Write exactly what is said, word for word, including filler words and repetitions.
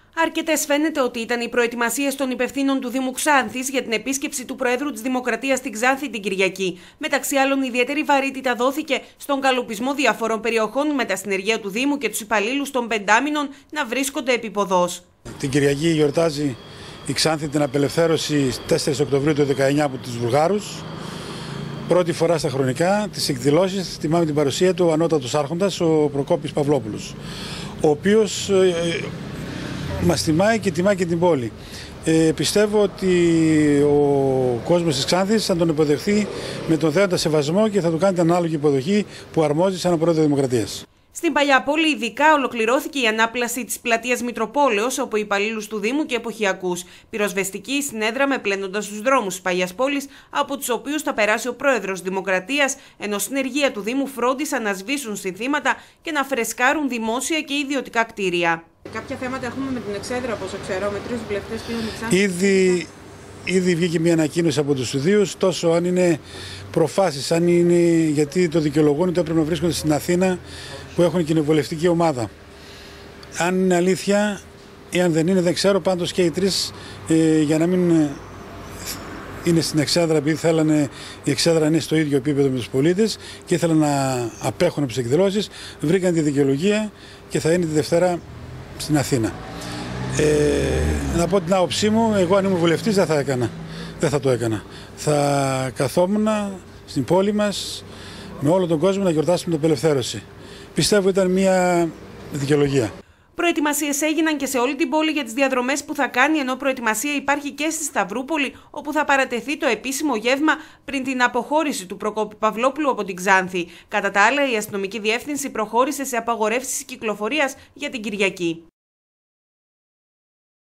Αρκετές φαίνεται ότι ήταν οι προετοιμασίες των υπευθύνων του Δήμου Ξάνθης για την επίσκεψη του Προέδρου της Δημοκρατίας στην Ξάνθη την Κυριακή. Μεταξύ άλλων, ιδιαίτερη βαρύτητα δόθηκε στον καλοπισμό διαφορών περιοχών με τα συνεργεία του Δήμου και τους υπαλλήλους των πεντάμινων να βρίσκονται επίποδος. Την Κυριακή γιορτάζει η Ξάνθη την απελευθέρωση τέσσερις Οκτωβρίου του δεκαεννιά από τους Βουλγάρους. Πρώτη φορά στα χρονικά τις εκδηλώσεις τιμάμε την παρουσία του ο ανώτατος άρχοντας, ο Προκόπης Παυλόπουλος, ο οποίος ε, μας τιμάει και τιμάει και την πόλη. Ε, πιστεύω ότι ο κόσμος της Ξάνθης θα τον υποδεχθεί με τον δέοντα σεβασμό και θα του κάνει την ανάλογη υποδοχή που αρμόζει σαν πρόεδρο Δημοκρατίας. Στην παλιά πόλη, ειδικά, ολοκληρώθηκε η ανάπλαση της πλατείας Μητροπόλεως από υπαλλήλους του Δήμου και εποχιακούς. Πυροσβεστικοί συνέδραμε πλένοντας τους δρόμους της παλιάς πόλης, από τους οποίους θα περάσει ο πρόεδρος Δημοκρατίας, ενώ συνεργεία του Δήμου φρόντισαν να σβήσουν συνθήματα και να φρεσκάρουν δημόσια και ιδιωτικά κτίρια. Κάποια θέματα έχουμε με την εξέδρα, όπως ξέρω, με τρεις βουλευτές πλέον εξάνθη. Ήδη, ήδη βγήκε μια ανακοίνωση από τους ιδίους, τόσο αν είναι προφάσεις, αν είναι γιατί το δικαιολογούν ότι έπρεπε να βρίσκονται στην Αθήνα που έχουν κοινοβουλευτική ομάδα. Αν είναι αλήθεια ή αν δεν είναι, δεν ξέρω. Πάντως και οι τρεις, ε, για να μην είναι στην εξέδρα, επειδή θέλανε η εξέδρα να είναι στο ίδιο επίπεδο με τους πολίτες και ήθελαν να απέχουν από τις εκδηλώσεις, βρήκαν τη δικαιολογία και θα είναι τη Δευτέρα στην Αθήνα. Ε, να πω την άποψή μου, εγώ αν ήμουν βουλευτής δεν θα έκανα. Δεν θα το έκανα. Θα καθόμουν στην πόλη μας με όλο τον κόσμο να γιορτάσουμε την απελευθέρωση. Πιστεύω ήταν μια δικαιολογία. Προετοιμασίες έγιναν και σε όλη την πόλη για τις διαδρομές που θα κάνει, ενώ προετοιμασία υπάρχει και στη Σταυρούπολη, όπου θα παρατεθεί το επίσημο γεύμα πριν την αποχώρηση του Προκόπη Παυλόπουλου από την Ξάνθη. Κατά τα άλλα, η αστυνομική διεύθυνση προχώρησε σε απαγορεύσεις κυκλοφορίας για την Κυριακή.